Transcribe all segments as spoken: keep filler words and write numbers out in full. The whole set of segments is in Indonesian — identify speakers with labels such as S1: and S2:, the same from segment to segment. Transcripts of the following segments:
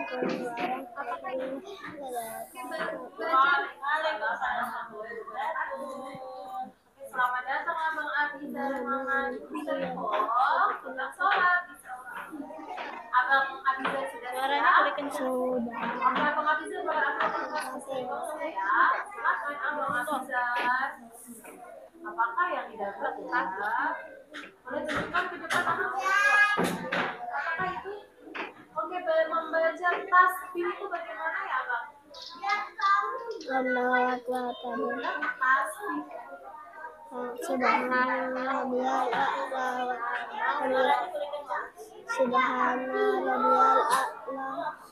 S1: Selamat datang Abang Abi dan Mama. Bisa dipotong, kita sholat. Abang Abizar sudah siap?
S2: Sudah.
S1: Oke, Abang Abizar boleh ambil kertas saya ya. Silakan Abang Abizar. Apakah yang didapat ya? Boleh tunjukkan ke depan Abang. Apakah itu? Oke, membaca tasbih itu bagaimana ya Abang?
S2: Lewat tadi.
S1: Tasbih.
S2: Subhanallah biyal a'la Subhanallah biyal a'la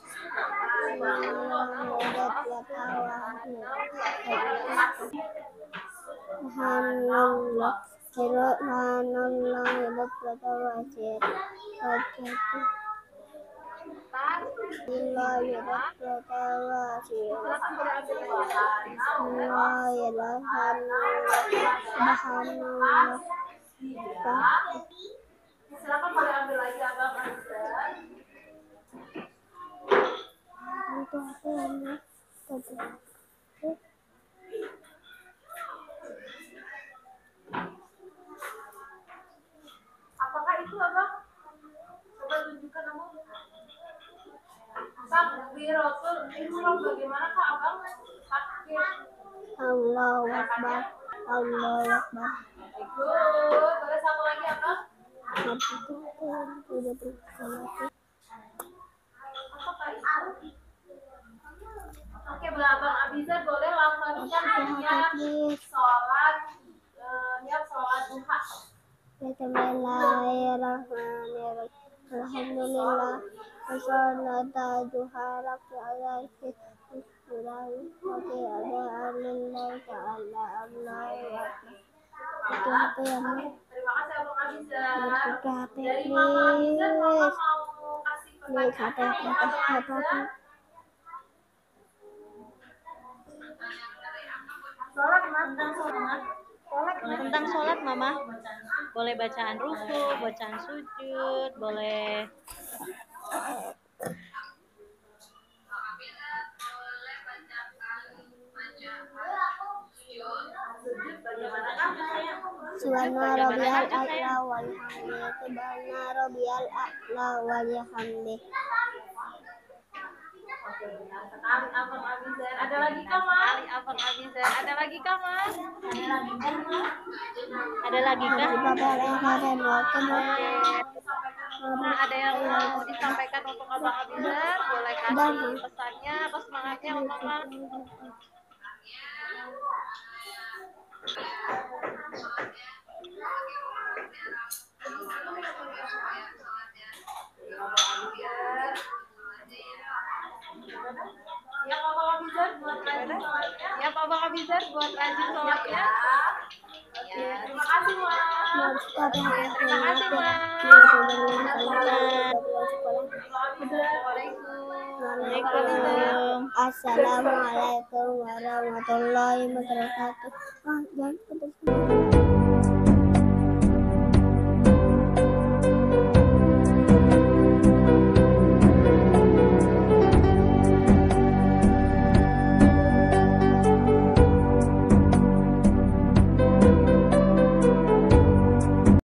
S2: Subhanallah Subhanallah hebat wasir wajib
S1: Silakan boleh ambil lagi Abang Abizar.
S2: Untuk apa ya?
S1: Apakah itu Abang? Coba tunjukkan Abang. Takbiratul ihram bagaimana Kak Abang? Takbir.
S2: Allahu Akbar. Allahu Akbar.
S1: Good. Boleh satu lagi Abang? Apakah itu? Oke, Abang Abizar boleh lafazkan niat sholat niat sholat duha.
S2: Bismillahirrahmanirrahim. Alhamdulillah. Wassalatu duha alaihi Oke, ada alillah ta'ala Allah. Itu apa ya, Ma?
S1: Terima kasih Abang Abizar.
S2: Itu apa
S1: Dari Mama Abizar, Mama mau kasih pertanyaan
S2: apa
S1: untuk Abang Abizar. Sholat, tentang sholat.
S3: Tentang sholat, Mama. Boleh bacaan ruku, bacaan sujud, boleh.
S2: Subhana rabbiyal a'la wal hamdi. Subhana rabbiyal a'la wal hamdi.
S1: Oke, benar sekali Abang Abizar. Ada lagi kah, Mas?
S3: Abang Abizar. Ada lagi kah, Mas? Ada lagi kah? Nah, ada yang mau disampaikan untuk Abang Abizar? Boleh kasih pesannya atau semangatnya, Mama?
S1: Ya, Abang Abizar buat rajin sholatnya.
S3: Ya, Abang Abizar buat rajin sholatnya.
S1: Oke, terima kasih, Mas.
S3: Terima kasih, Mas.
S2: Waalaikumsalam. Assalamualaikum warahmatullahi wabarakatuh.